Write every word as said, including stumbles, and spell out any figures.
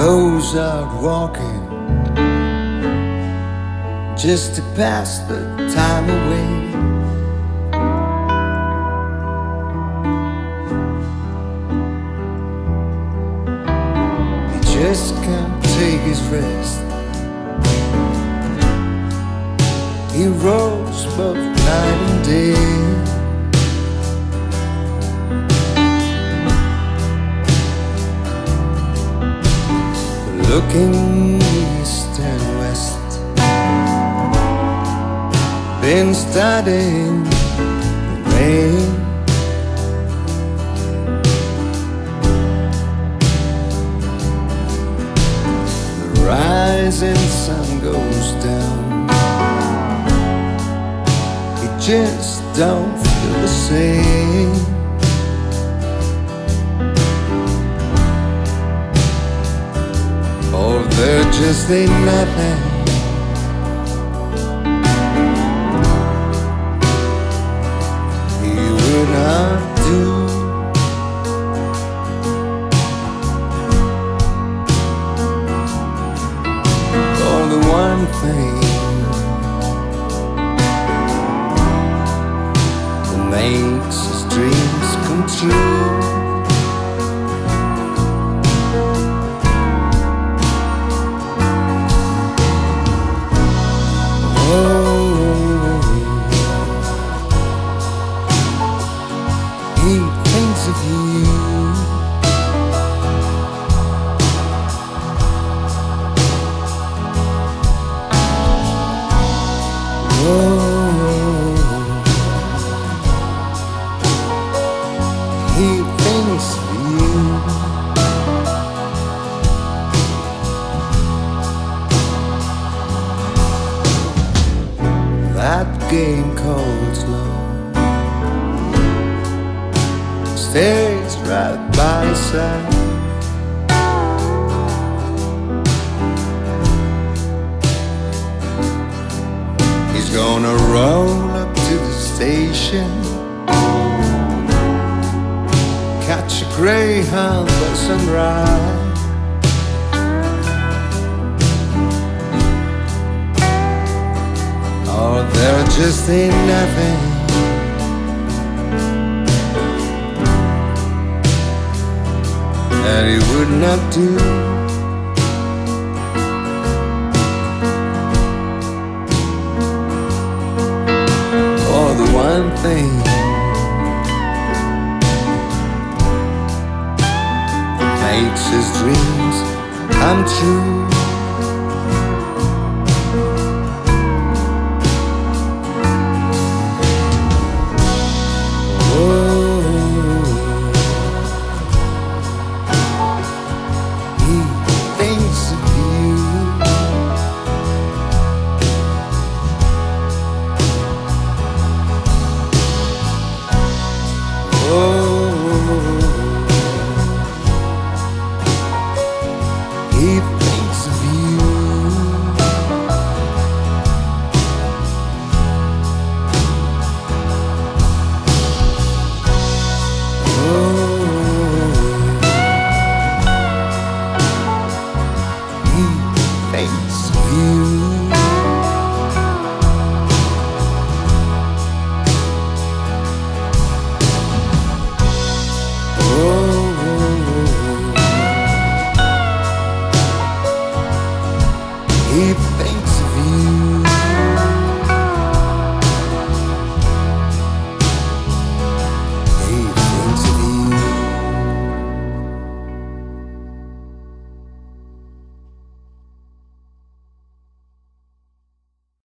goes out walking just to pass the time away. He just can't take his rest. He rows both night and day. Looking east and west, been studying the rain. The rising sun goes down. He just don't feel the same. Oh, there just ain't nothing he would not do. Oh, the one thing that makes his dreams come true. Game called love stays right by his side. He's gonna roll up to the station, catch a Greyhound by sunrise. Oh, there just ain't nothing that he would not do. Oh, the one thing that makes his dreams come true.